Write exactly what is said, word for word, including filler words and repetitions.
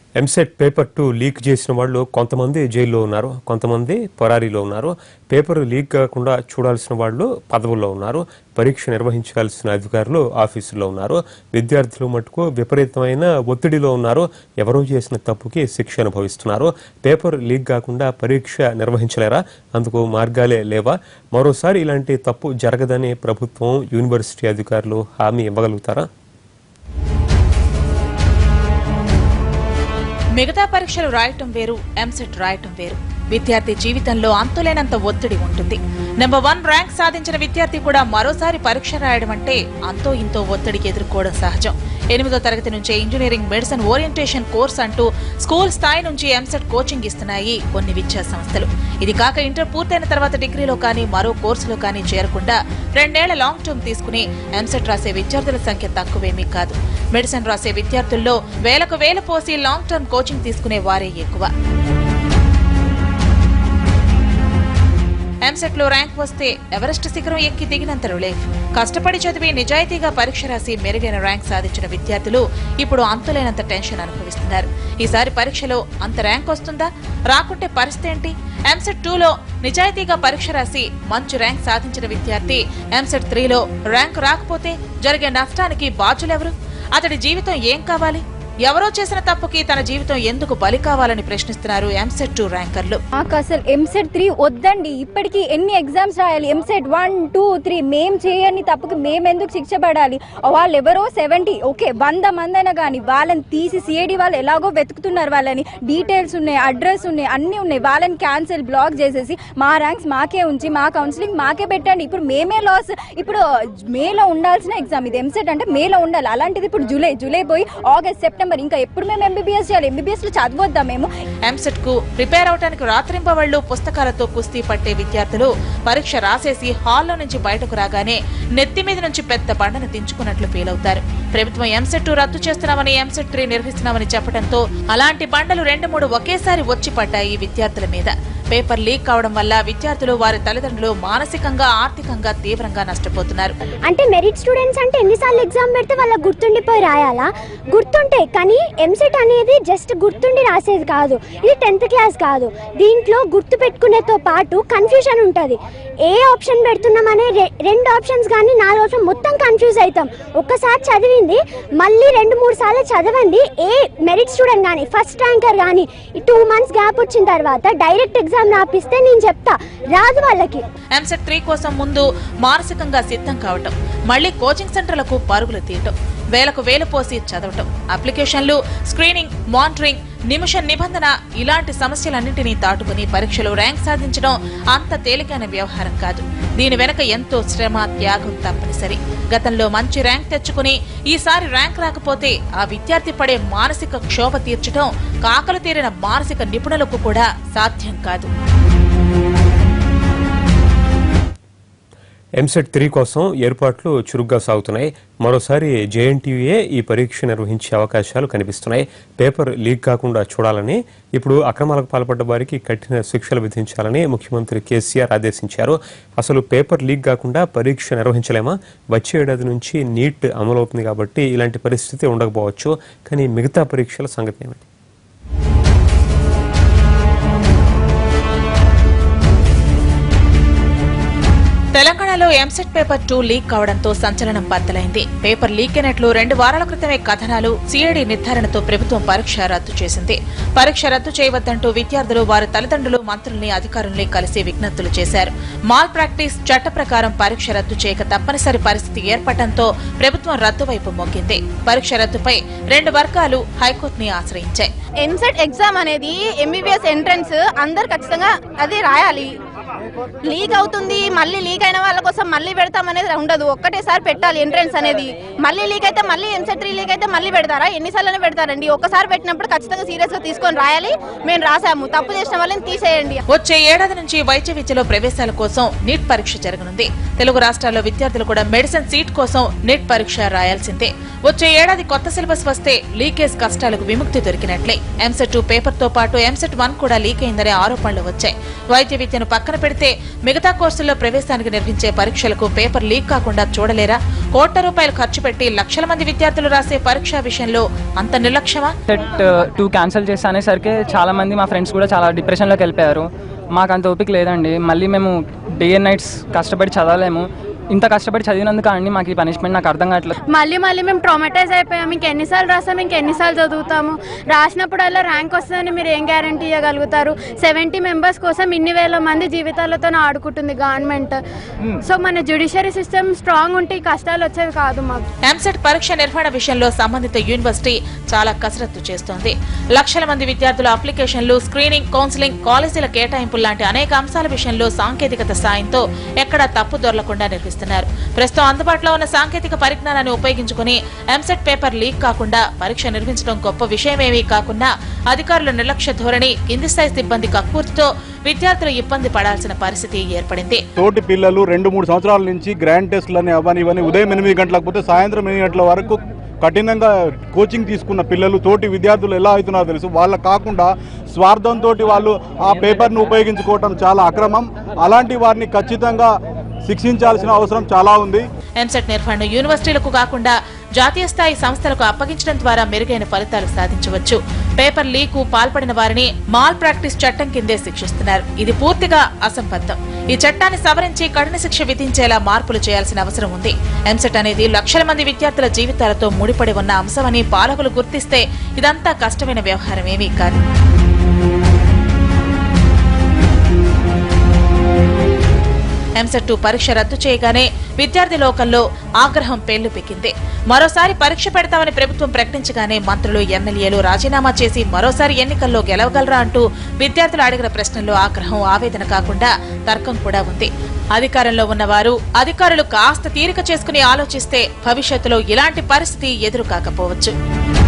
EAMCET paper two leak చేసిన వాళ్ళు కొంతమంది జైల్లో ఉన్నారు, కొంతమంది పరారీలో ఉన్నారు. పేపర్ లీక్ కాకుండా చూడాల్సిన వాళ్ళు పదవుల్లో ఉన్నారు, పరీక్ష నిర్వహించాల్సిన అధికారులు ఆఫీసుల్లో ఉన్నారు. విద్యార్థులు మటుకు విపరీతమైన ఒత్తిడిలో ఉన్నారు, ఎవరో చేసిన తప్పుకి శిక్ష అనుభవిస్తున్నారు. పేపర్ లీక్ కాకుండా పరీక్ష నిర్వహించలేరా? అందుకు మార్గాలే లేవా? మరోసారి ఇలాంటి తప్పు జరగదని ప్రభుత్వం, యూనివర్సిటీ అధికారులు హామీ ఇవ్వగలుగుతారా? మిగతా పరీక్షలు రాయటం వేరు, ఎంసెట్ రాయటం వేరు. విద్యార్థి జీవితంలో అంతులేనంత ఒత్తిడి ఉంటుంది. నెంబర్ వన్ ర్యాంక్ సాధించిన విద్యార్థి కూడా మరోసారి పరీక్ష రాయడం అంటే అంతో ఇంతో ఒత్తిడికి ఎదుర్కోవడం సహజం. ఎనిమిదో తరగతి నుంచే ఇంజనీరింగ్, మెడిసిన్ ఓరియంటేషన్ కోర్స్ అంటూ స్కూల్ స్థాయి నుంచి ఎంసెట్ కోచింగ్ ఇస్తున్నాయి కొన్ని విద్యా సంస్థలు. ఇది కాక ఇంటర్ పూర్తయిన తర్వాత డిగ్రీలో కానీ మరో కోర్సులో కానీ చేరకుండా రెండేళ్ల లాంగ్ టర్మ్ తీసుకుని ఎంసెట్ రాసే విద్యార్థుల సంఖ్య తక్కువేమీ కాదు. మెడిసిన్ రాసే విద్యార్థుల్లో వేలకు వేల పోసి లాంగ్ టర్మ్ కోచింగ్ తీసుకునే వారే ఎక్కువ. ఎంసెట్ లో ర్యాంక్ వస్తే ఎవరెస్ట్ శిఖరం ఎక్కి దిగినంత రిలీఫ్. కష్టపడి చదివి నిజాయితీగా పరీక్ష రాసి మెరుగైన ర్యాంక్ సాధించిన విద్యార్థులు ఇప్పుడు అంతులేనంత టెన్షన్ అనుభవిస్తున్నారు. ఈసారి పరీక్షలో అంత ర్యాంక్ వస్తుందా? రాకుంటే పరిస్థితి ఏంటి? ఎంసెట్ టూలో నిజాయితీగా పరీక్ష రాసి మంచి ర్యాంక్ సాధించిన విద్యార్థి ఎంసెట్ త్రీలో ర్యాంక్ రాకపోతే జరిగే నష్టానికి బాధ్యులెవరు? అతడి జీవితం ఏం కావాలి? ఎవరో చేసిన తప్పుకి తన జీవితం ఎందుకు బలి కావాలని ప్రశ్నిస్తున్నారు ఎంసెట్ టూ ర్యాంకర్లు. మాకు అసలు ఎంసెట్ త్రీ వద్దండి. ఇప్పటికీ ఎన్ని ఎగ్జామ్స్ రాయాలి? ఎంసెట్ వన్ టూ త్రీ మేం చేయని తప్పుకి మేము ఎందుకు శిక్ష పడాలి? వాళ్ళు ఎవరో సెవెంటీ ఓకే వంద మంది అయినా కానీ వాళ్ళని తీసి సిఐడి వాళ్ళు ఎలాగో వెతుకుతున్నారు. వాళ్ళని డీటెయిల్స్ ఉన్నాయి, అడ్రస్ ఉన్నాయి, అన్ని ఉన్నాయి. వాళ్ళని క్యాన్సిల్ బ్లాక్ చేసేసి మా ర్యాంక్స్ మాకే ఉంచి మా కౌన్సిలింగ్ మాకే పెట్టండి. ఇప్పుడు మేమే లాస్. ఇప్పుడు మేలో ఉండాల్సిన ఎగ్జామ్ ఇది. ఎంసెట్ అంటే మేలో ఉండాలి, అలాంటిది ఇప్పుడు జూలై జూలై పోయి ఆగస్ట్ సెప్టెంబర్. ఇంకా ఎప్పుడు మేము ఎంబీబీఎస్ చేయాలి? ఎంబీబీఎస్ లో చదవద్దా మేము? ఎంసెట్ కు ప్రిపేర్ అవడానికి రాత్రింపవళ్లు పుస్తకాలతో కుస్తీ పట్టే విద్యార్థులు పరీక్ష రాసేసి హాల్లో నుంచి బయటకు రాగానే నెత్తి మీద నుంచి పెద్ద బండను దించుకున్నట్లు ఫీల్ అవుతారు. ప్రభుత్వం ఎంసెట్ టూ రద్దు చేస్తున్నామని, ఎంసెట్ త్రీ నిర్వహిస్తున్నామని చెప్పడంతో అలాంటి బండలు రెండు మూడు ఒకేసారి వచ్చి పడ్డాయి విద్యార్థుల మీద. పేపర్ లీక్ కావడం వల్ల విద్యార్థులు, వారి తల్లిదండ్రులు మానసికంగా, ఆర్థికంగా తీవ్రంగా నష్టపోతున్నారు. అంటే మెరిట్ స్టూడెంట్స్ అంటే ఎన్నిసార్లు ఎగ్జామ్ పెడితే వాళ్ళకి గుర్తుండిపోయి రాయాలా? గుర్తుంటే కానీ ఎంసెట్ అనేది జస్ట్ గుర్తుండి రాసేది కాదు. ఇది టెన్త్ క్లాస్ కాదు. దీంట్లో గుర్తు పెట్టుకునేతో పాటు కన్ఫ్యూజన్ ఉంటుంది. ఏ ఆప్షన్ పెడుతున్నామనే రెండు ఆప్షన్స్ కానీ నాలుగు ఆప్షన్ మొత్తం కన్ఫ్యూజ్ అవుతాం. ఒక్కసారి చదివింది మళ్ళీ రెండు మూడు సార్లు చదవండి. ఏ మెరిట్ స్టూడెంట్ కానీ, ఫస్ట్ ర్యాంకర్ కానీ టూ మంత్స్ గ్యాప్ వచ్చిన తర్వాత డైరెక్ట్ ఎగ్జామ్ రాపిస్తే నేను చెప్తా రాదు వాళ్ళకి. ఎంసెట్ త్రీ కోసం ముందు మానసికంగా సిద్ధం కావటం, మళ్లీ కోచింగ్ సెంటర్లకు పరుగులు తీయటం, వేలకు వేలు పోసి చదవటం, అప్లికేషన్లు, స్క్రీనింగ్, మానిటరింగ్, నిమిష నిబంధన ఇలాంటి సమస్యలన్నింటినీ దాటుకుని పరీక్షలో ర్యాంక్ సాధించడం అంత తేలికైన వ్యవహారం కాదు. దీని వెనక ఎంతో శ్రమ, త్యాగం తప్పనిసరి. గతంలో మంచి ర్యాంక్ తెచ్చుకుని ఈసారి ర్యాంక్ రాకపోతే ఆ విద్యార్థి పడే మానసిక క్షోభ తీర్చడం కాకలు తీరిన మానసిక నిపుణులకు కూడా సాధ్యం కాదు. ఎంసెట్ త్రీ కోసం ఏర్పాట్లు చురుగ్గా సాగుతున్నాయి. మరోసారి జేఎన్టీయూఏ ఈ పరీక్ష నిర్వహించే అవకాశాలు కనిపిస్తున్నాయి. పేపర్ లీక్ కాకుండా చూడాలని, ఇప్పుడు అక్రమాలకు పాల్పడ్డ వారికి కఠిన శిక్షలు విధించాలని ముఖ్యమంత్రి కేసీఆర్ ఆదేశించారు. అసలు పేపర్ లీక్ కాకుండా పరీక్ష నిర్వహించలేమా? వచ్చే ఏడాది నుంచి నీట్ అమలవుతుంది కాబట్టి ఇలాంటి పరిస్థితి ఉండకపోవచ్చు. కానీ మిగతా పరీక్షల సంగతి ఏమిటి? తెలంగాణలో ఎంసెట్ పేపర్ టూ లీక్ కావడంతో సంచలనం బద్దలైంది. పేపర్ లీక్ అయినట్లు రెండు వారాల క్రితమే కథనాలు, సిఐడి నిర్ధారణతో ప్రభుత్వం పరీక్ష రద్దు చేసింది. పరీక్ష రద్దు చేయవద్దంటూ విద్యార్థులు, వారి తల్లిదండ్రులు మంత్రుల్ని, అధికారుల్ని కలిసి విజ్ఞప్తులు చేశారు. మాల్ ప్రాక్టీస్ చట్ట ప్రకారం పరీక్ష రద్దు చేయక తప్పనిసరి పరిస్థితి ఏర్పడటంతో ప్రభుత్వం రద్దు వైపు మొగ్గింది. పరీక్ష రద్దుపై రెండు వర్గాలు హైకోర్టుని ఆశ్రయించాయి. ఎంసెట్ ఎగ్జామ్ అనేది ఎంబీబీఎస్ ఎంట్రన్స్ అందరు ఖచ్చితంగా అది రాయాలి. లీక్ అవుతుంది, మళ్ళీ లీక్ అయిన వాళ్ళ కోసం మళ్ళీ పెడతాం అనేది ఉండదు. ఒక్కటేసారి పెట్టాలి ఎంట్రన్స్ అనేది. మళ్ళీ లీక్ అయితే మళ్ళీ ఎంసెట్ త్రీ లీక్ అయితే మళ్ళీ పెడతారా? ఎన్నిసార్లు పెడతారండి? ఒక్కసారి పెట్టినప్పుడు ఖచ్చితంగా సీరియస్ గా తీసుకొని రాయాలి. మేము రాసాము, తప్పు చేసిన వాళ్ళని తీసేయండి. వచ్చే ఏడాది నుంచి వైద్య విద్యలో ప్రవేశాల కోసం నీట్ పరీక్ష జరగనుంది. తెలుగు రాష్ట్రాల్లో విద్యార్థులు కూడా మెడిసిన్ సీట్ కోసం నీట్ పరీక్ష రాయాల్సిందే. వచ్చే ఏడాది కొత్త సిలబస్ వస్తే లీకేజ్ కష్టాలకు విముక్తి దొరికినట్లే. ఎంసెట్ టూ పేపర్ తో పాటు ఎంసెట్ వన్ కూడా లీక్ అయిందనే ఆరోపణలు వచ్చాయి. వైద్య విద్యను పక్కన పెడితే మిగతా కోర్సుల్లో ప్రవేశానికి నిర్వహించే పరీక్షలకు పేపర్ లీక్ కాకుండా చూడలేరా? కోట్ల రూపాయలు ఖర్చు పెట్టి లక్షల మంది విద్యార్థులు రాసే పరీక్ష విషయంలో అంత నిర్లక్ష్యమా? సెట్ టూ క్యాన్సిల్ చేసి అనేసరికి చాలా మంది మా ఫ్రెండ్స్ కూడా చాలా డిప్రెషన్లోకి వెళ్ళిపోయారు. మాకు అంత ఓపిక లేదండి. మళ్ళీ మేము డే అండ్ నైట్స్ కష్టపడి చదవలేము. ఇంత కష్టపడి చదివినందుకు అండి మాకు ఈ పనిష్మెంట్ నాకు అర్థం కావట్లేదు. మళ్ళీ మళ్ళీ మేము ట్రామటైజ్ అయిపోయాము. ఇంక ఎన్నిసార్లు రాస్తాము, ఇంక ఎన్నిసార్లు చదువుతాము? రాసినప్పుడల్లా ర్యాంక్ వస్తుందని మీరు ఏం గ్యారంటీ ఇవ్వగలుగుతారు? సెవెంటీ మెంబర్స్ కోసం ఇన్ని వేల మంది జీవితాలతో ఆడుకుంటుంది గవర్నమెంట్. సో మన జ్యుడిషియరీ సిస్టమ్ స్ట్రాంగ్ ఉంటే ఈ కష్టాలు వచ్చేవి కాదు మాకు. ఎంసెట్ పరీక్ష నిర్వహణ విషయంలో సంబంధిత యూనివర్సిటీ చాలా కసరత్తు చేస్తోంది. లక్షల మంది విద్యార్థుల అప్లికేషన్లు, స్క్రీనింగ్, కౌన్సిలింగ్, కాలేజీల కేటాయింపులు లాంటి అనేక అంశాల విషయంలో సాంకేతికత సాయంతో ఎక్కడా తప్పు దొరలకుండా నిర్వహిస్తారు. ప్రస్తుతం అందుబాటులో ఉన్న సాంకేతిక పరిజ్ఞానాన్ని ఉపయోగించుకుని ఎంసెట్ పేపర్ లీక్ కాకుండా పరీక్ష నిర్వహించడం గొప్ప విషయమేమీ కాకుండా అధికారుల నిర్లక్ష్య ధోరణి, కింది స్థాయి సిబ్బంది కక్కుర్తితో విద్యార్థులు ఇబ్బంది పడాల్సిన పరిస్థితి ఏర్పడింది. తోటి పిల్లలు రెండు మూడు సంవత్సరాల నుంచి గ్రాండ్ టెస్ట్లని అవని ఇవన్నీ ఉదయం ఎనిమిది గంటలకు పోతే సాయంత్రం ఎనిమిది గంటల వరకు కఠినంగా కోచింగ్ తీసుకున్న పిల్లలు, తోటి విద్యార్థులు ఎలా అవుతున్నారో తెలుసు. వాళ్ళ కాకుండా స్వార్థంతో వాళ్ళు ఆ పేపర్ను ఉపయోగించుకోవటం చాలా అక్రమం. అలాంటి వారిని ఖచ్చితంగా శిక్షించాల్సిన అవసరం చాలా ఉంది. ఎంసెట్ నిర్వహణ యూనివర్సిటీలకు కాకుండా జాతీయ స్థాయి సంస్థలకు అప్పగించడం ద్వారా మెరుగైన ఫలితాలు సాధించవచ్చు. పేపర్ లీకు పాల్పడిన వారిని మాల్ ప్రాక్టీస్ చట్టం కిందే శిక్షిస్తున్నారు. ఇది పూర్తిగా అసంబద్ధం. ఈ చట్టాన్ని సవరించి కఠిన శిక్ష విధించేలా మార్పులు చేయాల్సిన అవసరం ఉంది. ఎంసెట్ అనేది లక్షల మంది విద్యార్థుల జీవితాలతో ముడిపడి ఉన్న అంశమని పాలకులు గుర్తిస్తే ఇదంతా కష్టమైన వ్యవహారమేమీ కాదు. ఎంసెట్ టూ పరీక్ష రద్దు చేయగానే విద్యార్థి లోకంలో ఆగ్రహం పెళ్లిపెక్కింది. మరోసారి పరీక్ష పెడతామని ప్రభుత్వం ప్రకటించగానే మంత్రులు, ఎమ్మెల్యేలు రాజీనామా చేసి మరోసారి ఎన్నికల్లో గెలవగలరా అంటూ విద్యార్థులు అడిగిన ప్రశ్నల్లో ఆగ్రహం, ఆవేదన కాకుండా తర్కం కూడా ఉంది. అధికారంలో ఉన్నవారు, అధికారులు కాస్త తీరిక చేసుకుని ఆలోచిస్తే భవిష్యత్తులో ఇలాంటి పరిస్థితి ఎదురు కాకపోవచ్చు.